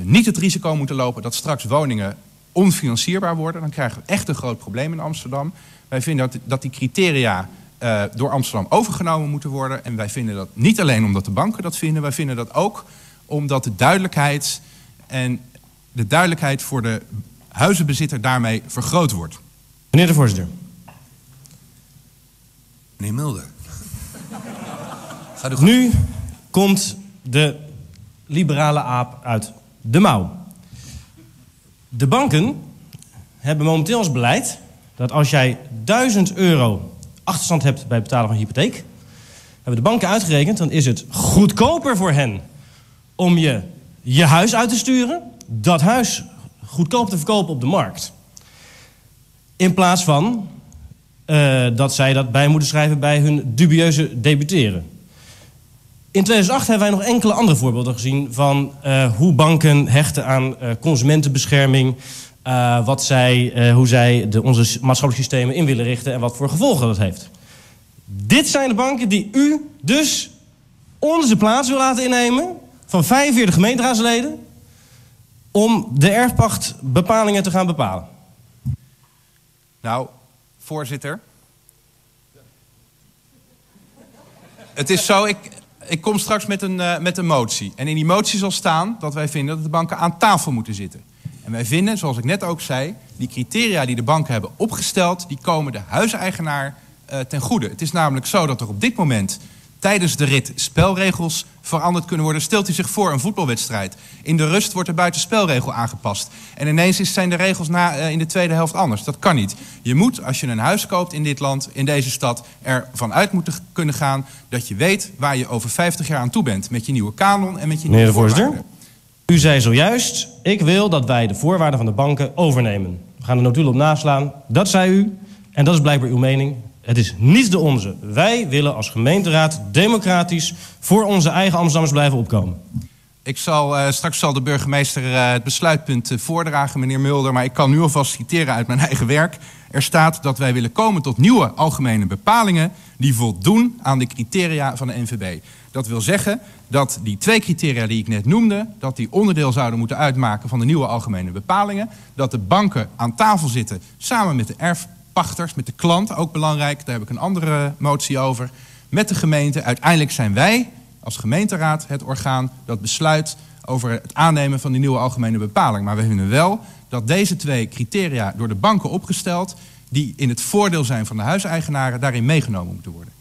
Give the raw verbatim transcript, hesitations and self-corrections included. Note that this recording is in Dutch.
niet het risico moeten lopen dat straks woningen onfinancierbaar worden. Dan krijgen we echt een groot probleem in Amsterdam. Wij vinden dat, dat die criteria uh, door Amsterdam overgenomen moeten worden. En wij vinden dat niet alleen omdat de banken dat vinden. Wij vinden dat ook omdat de duidelijkheid en de duidelijkheid voor de huizenbezitter daarmee vergroot wordt. Meneer de voorzitter. Meneer Mulder. Gaat u nu komt de liberale aap uit de mouw. De banken hebben momenteel als beleid dat als jij duizend euro achterstand hebt bij het betalen van je hypotheek, hebben de banken uitgerekend, dan is het goedkoper voor hen om je je huis uit te sturen, dat huis goedkoop te verkopen op de markt. In plaats van uh, dat zij dat bij moeten schrijven bij hun dubieuze debiteren. In tweeduizend acht hebben wij nog enkele andere voorbeelden gezien van uh, hoe banken hechten aan uh, consumentenbescherming, uh, wat zij, uh, hoe zij de, onze maatschappelijke systemen in willen richten en wat voor gevolgen dat heeft. Dit zijn de banken die u dus onze plaats wil laten innemen van vijfenveertig gemeenteraadsleden om de erfpachtbepalingen te gaan bepalen. Nou, voorzitter. Het is zo, ik, ik kom straks met een, uh, met een motie. En in die motie zal staan dat wij vinden dat de banken aan tafel moeten zitten. En wij vinden, zoals ik net ook zei, die criteria die de banken hebben opgesteld, die komen de huiseigenaar uh, ten goede. Het is namelijk zo dat er op dit moment tijdens de rit spelregels veranderd kunnen worden. Stelt u zich voor een voetbalwedstrijd. In de rust wordt er buiten spelregel aangepast. En ineens zijn de regels na, uh, in de tweede helft anders. Dat kan niet. Je moet, als je een huis koopt in dit land, in deze stad, ervan uit moeten kunnen gaan dat je weet waar je over vijftig jaar aan toe bent. Met je nieuwe kanon en met je nieuwe Meneer de voorzitter, voorwaarden. U zei zojuist, ik wil dat wij de voorwaarden van de banken overnemen. We gaan de notulen op naslaan. Dat zei u. En dat is blijkbaar uw mening. Het is niet de onze. Wij willen als gemeenteraad democratisch voor onze eigen Amsterdammers blijven opkomen. Ik zal, uh, straks zal de burgemeester uh, het besluitpunt uh, voordragen, meneer Mulder. Maar ik kan nu alvast citeren uit mijn eigen werk. Er staat dat wij willen komen tot nieuwe algemene bepalingen die voldoen aan de criteria van de N V B. Dat wil zeggen dat die twee criteria die ik net noemde, dat die onderdeel zouden moeten uitmaken van de nieuwe algemene bepalingen. Dat de banken aan tafel zitten samen met de erfpachters, met de klant, ook belangrijk. Daar heb ik een andere motie over. Met de gemeente. Uiteindelijk zijn wij als gemeenteraad het orgaan dat besluit over het aannemen van die nieuwe algemene bepaling. Maar we vinden wel dat deze twee criteria door de banken opgesteld, die in het voordeel zijn van de huiseigenaren, daarin meegenomen moeten worden.